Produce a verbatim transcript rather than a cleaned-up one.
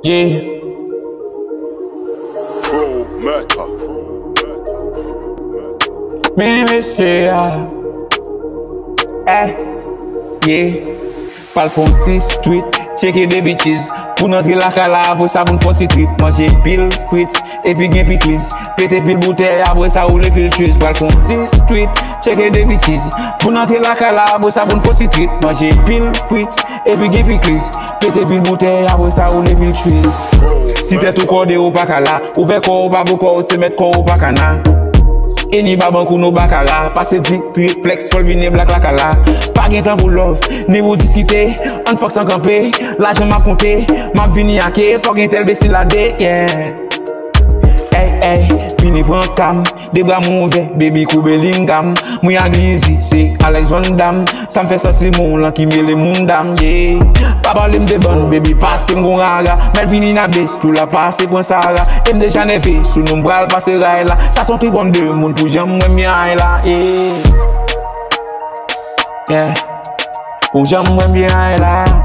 Yeah. Pro Mecca. Me monsieur, eh, yeah. Pal fon ti street, cheke de bitches. Pou n'entrer la kala, apre sa pou n'fon ti trip. Manje pil frites, epi gen piklis. Pete pil bouteille, apre sa roule pil truc. Pal fon ti street, cheke de bitches. Pou n'entrer la kala, apre sa pou n'fon ti trip. Manje pil frites, epi gen piklis. Pete pil bouteille, apre sa roule pil truc. Si t'es tout cordé ou pas kala, ouvert corps ou pas beaucoup, te mettre corps ou pas cana. Et ni baban kou nou bakala, passe dik triplex, fol vine black la kala. Pas gen temps pour love, ni pour discuter, on fuck sans camper, l'argent m'a compté, m'a vini yake, fuck gen tel besi la de, yeah. Hey, hey, vini pran cam, des bras mauvais, baby kou Bellingham. Mou ya glizzy, c'est Alex Van Damme. Ça me fait ça c'est mon lan qui mêle mon dame, yeah. Pas parler de bonne, baby, parce que m'gon raga. Mais vini na bes, tout la passe pour Sara. Et m'deja nevé, sous nous bral passe rail là. Ça sont tout bon de moun pour j'aime moi mi aïe là, yeah. Yeah, pour j'aime moi mi aïe là.